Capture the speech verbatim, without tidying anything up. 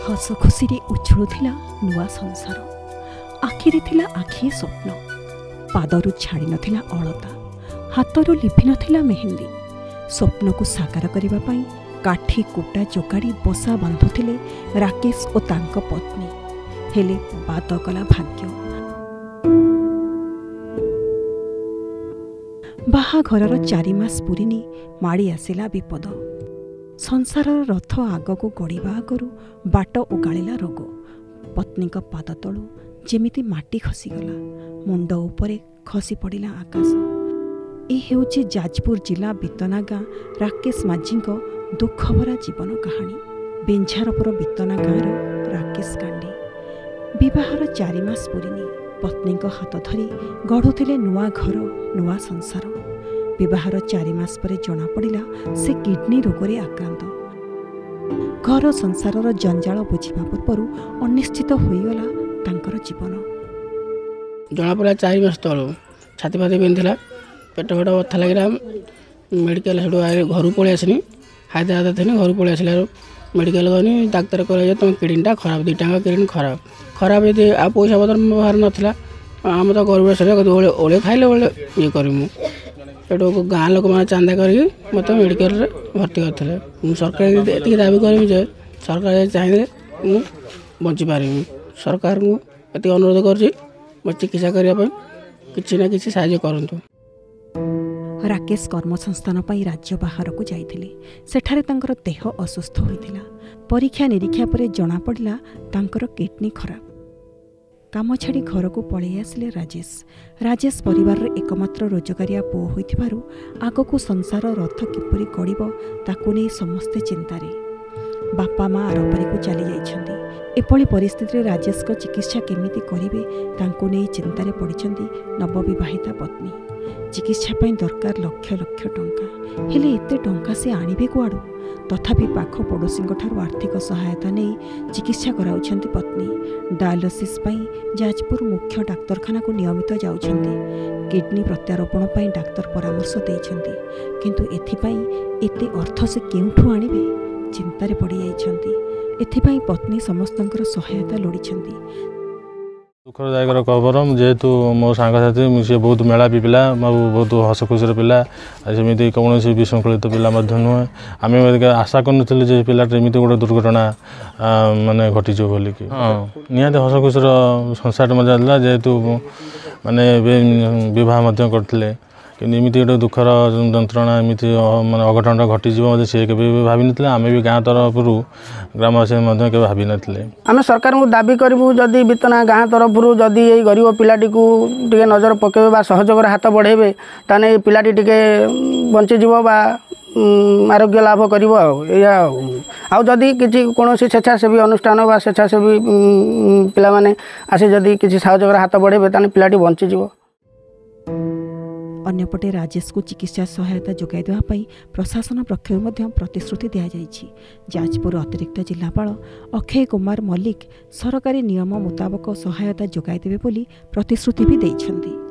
हस खुशी उछुलुथिला नुआ संसार। आखिरे थिला आखिए स्वप्न, पादरू छाड़ी नथिला अलता, हाथरू लिभि नथिला मेहेंदी। स्वप्न को साकार करिबा पई काठी कुटा चोकाड़ी बसा बांधुथिले राकेश और तांको पत्नी। हेले बात कला भाग्य। बाहाघरर चारि मास पुरिनी माड़ी आसिला विपद। संसार रथ आगको गड़िबा आगरू बाट उगाड़ा रोग। पत्नी पाद तलू जेमिति माटी खसीगला, मुंड उपरे खसी पड़ा आकाश। ए हेउची जाजपुर जिला बीतना गाँ राकेश माझी दुख भरा जीवन कहानी। बेंझारपुर बीतना गाँव राकेश कांडी विवाहर चारि मास पुरिनी पत्नी हाथ धरी गढ़ुथिले नुआ घर नुआ संसार। विवाहर चारि मास परे जना पड़ा से किडनी रोग आक्रांत। घर संसार जंजाल बुझा पूर्व अनिश्चित होईगला तांकर जीवन। जना पड़ा चारि मास तलू छाती फाती बिंधिला, पेट फेट बथा लगे मेडिकल घर पलि आसनी हाथ हाथ थी घर पलि आसला मेडिकल गनी डाक्तर कह तुम किडनीटा खराब दुईटा किडनी खराब खराब ये आ पैसा पतर बाहर नाला आम तो गरीब श्रेणी ओले खाइले ओले ये करमु एटू गाँ लोक मैंने चांदा करके मत मेडिकल भर्ती करते। सरकार ये दाबी करी जे सरकार चाहिए मुझे बची पारि। सरकार को ये अनुरोध कर चिकित्सा करने कि ना कि साहाय्य करंतु। राकेश कर्मसंस्थान पाई राज्य बाहर को जाइथिले। सेठारे तांकर देह असुस्थ होइथिला। परीक्षा निरीक्षा परे जना पड़िला तांकर किडनी खराब। काम छाड़ी घर को पलि आसिले राजेश। राजेश परिवार एकमात्र रोजगारिया पुओ होइथिबारु आगको संसार रथ किपरि गड़िबो ताकू नै समस्ते चिंतारे। बापा माँ आरपारी को चली जाइछन्ति। एपଳି परिस्थिति राजेश को चिकित्सा केमिति करिवे तांकू नै चिंतारे पड़िछन्ति नवविवाहिता पत्नी। चिकित्सा पाई दरकार लक्ष लक्ष टंका, हेले एते टंका से आनिबे कुआडू। तथापि पाख पड़ोशी आर्थिक सहायता नहीं चिकित्सा कराउछन्ति पत्नी। डायलिसिस पाई जाजपुर मुख्य डाक्तरखाना को नियमित जाउछन्ति। किडनी प्रत्यारोपण पाई डाक्तर परामर्श देइछन्ति, किंतु एथिपाई एते अर्थ से केउठु आनिबे चिंतारे पड़ी जाइछन्ति। एथिपाई पत्नी समस्तंकर सहायता लोड़िछन्ति। दुखदायक खबर जेहेतु मो सांगसाथी सी बहुत मेला भी पिला बहुत हस खुशी पिला सेमती कौन विशृंखलित पिला नुहे। आम आशा कर पिलाटी गोटे दुर्घटना माने घटीज बोलिकी। हाँ निहाती हस खुशी संसार मजा था जेहेतु माने बह करते कि एमती गोटे दुखर जंत्रणा एमती माने अघटन घटीज सी के भावी ना। आम भी गाँ तरफ ग्रामवासी के भावी ना। आम सरकार को दाबी करूँ जदि बीतना गाँ तरफ जदि ये गरीब पिलाटी को टे नजर पकेबे सहयोग हाथ बढ़ेबे ताने पिलाटी टे बंचीज आरोग्य लाभ कर जदि किसी कौन स्वेच्छासेवी अनुष्ठान बा स्वेच्छासेवी पिला माने आसी जदि किसी सहयोग हाथ बढ़ेबे ताने पिलाटी बंचीज। अन्यपटे राजेश को चिकित्सा सहायता जोगाई देवाई प्रशासन पक्षर प्रतिश्रुति दि जाइछि। जाजपुर अतिरिक्त जिलापाल अक्षय कुमार मल्लिक सरकारी नियम मुताबक सहायता जोगाई देबे बोली प्रतिश्रुति भी दैछन्ति।